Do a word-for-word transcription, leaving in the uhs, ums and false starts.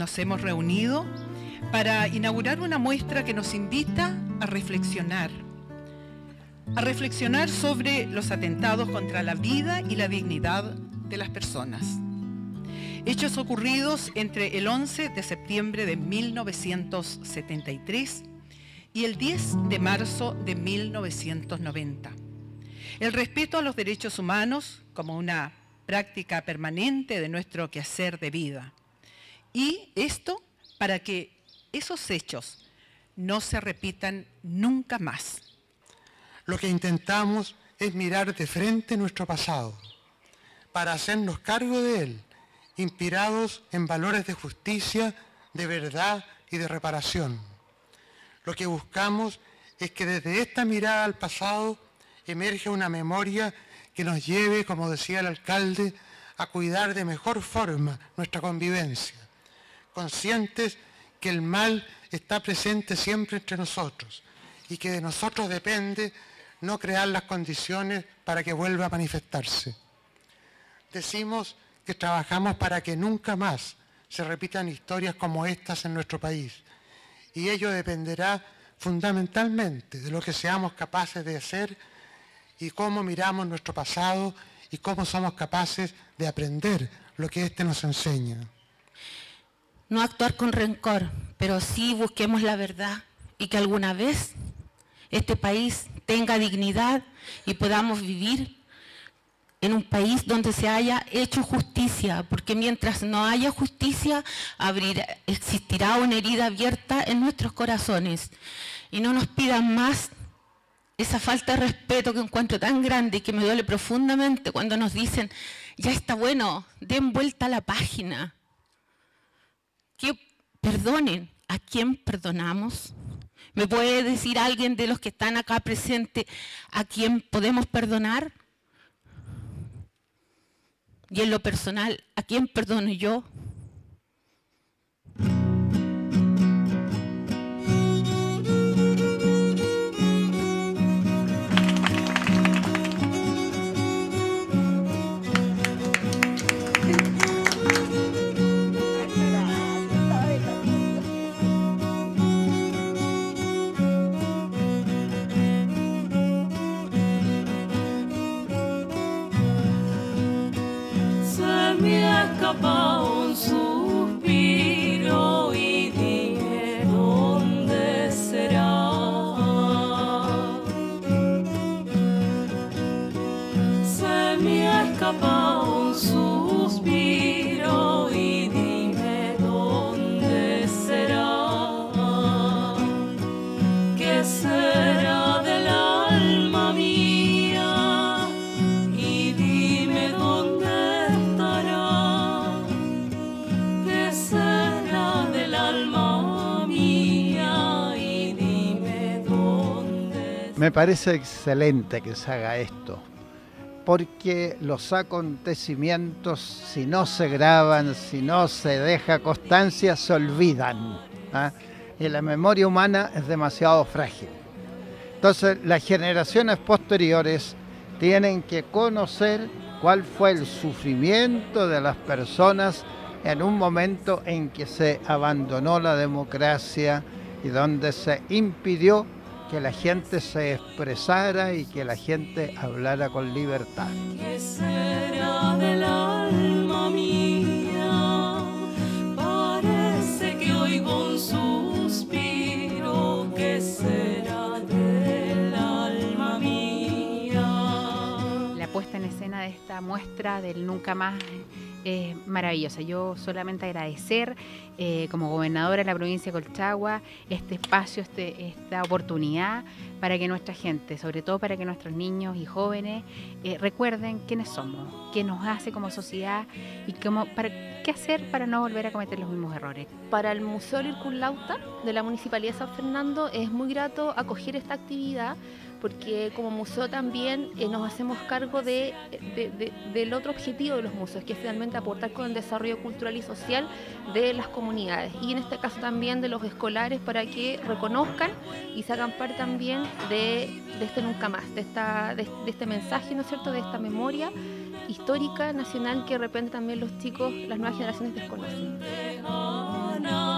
nos hemos reunido para inaugurar una muestra que nos invita a reflexionar, a reflexionar sobre los atentados contra la vida y la dignidad de las personas. Hechos ocurridos entre el once de septiembre de mil novecientos setenta y tres y el diez de marzo de mil novecientos noventa. El respeto a los derechos humanos como una práctica permanente de nuestro quehacer de vida. Y esto para que esos hechos no se repitan nunca más. Lo que intentamos es mirar de frente nuestro pasado, para hacernos cargo de él, inspirados en valores de justicia, de verdad y de reparación. Lo que buscamos es que desde esta mirada al pasado emerja una memoria que nos lleve, como decía el alcalde, a cuidar de mejor forma nuestra convivencia, conscientes que el mal está presente siempre entre nosotros y que de nosotros depende no crear las condiciones para que vuelva a manifestarse. Decimos que trabajamos para que nunca más se repitan historias como estas en nuestro país, y ello dependerá fundamentalmente de lo que seamos capaces de hacer y cómo miramos nuestro pasado y cómo somos capaces de aprender lo que éste nos enseña. No actuar con rencor, pero sí busquemos la verdad y que alguna vez este país tenga dignidad y podamos vivir en un país donde se haya hecho justicia, porque mientras no haya justicia, abrirá, existirá una herida abierta en nuestros corazones. Y no nos pidan más esa falta de respeto que encuentro tan grande y que me duele profundamente cuando nos dicen, ya está bueno, den vuelta a la página. Que perdonen, ¿a quién perdonamos? ¿Me puede decir alguien de los que están acá presentes a quién podemos perdonar? Y en lo personal, ¿a quién perdono yo? Un suspiro y dime dónde será. Se me ha escapado un suspiro y dime dónde será. ¿Qué será del alma mía? Y dime dónde Me parece excelente que se haga esto, porque los acontecimientos, si no se graban, si no se deja constancia, se olvidan, ¿eh? Y la memoria humana es demasiado frágil. Entonces, las generaciones posteriores tienen que conocer cuál fue el sufrimiento de las personas en un momento en que se abandonó la democracia y donde se impidió que la gente se expresara y que la gente hablara con libertad. ¿Qué será del alma mía? Parece que oigo un suspiro. ¿Qué será del alma mía? La puesta en escena de esta muestra del Nunca Más es maravillosa. Yo solamente agradecer eh, como gobernadora de la provincia de Colchagua este espacio, este, esta oportunidad para que nuestra gente, sobre todo para que nuestros niños y jóvenes eh, recuerden quiénes somos, qué nos hace como sociedad y cómo, para, qué hacer para no volver a cometer los mismos errores. Para el Museo Lircunlauta de la Municipalidad de San Fernando es muy grato acoger esta actividad, porque como museo también eh, nos hacemos cargo de, de, de, del otro objetivo de los museos, que es finalmente aportar con el desarrollo cultural y social de las comunidades, y en este caso también de los escolares, para que reconozcan y se hagan parte también de, de este Nunca Más, de, esta, de, de este mensaje, ¿no es cierto?, de esta memoria histórica nacional que de repente también los chicos, las nuevas generaciones desconocen. una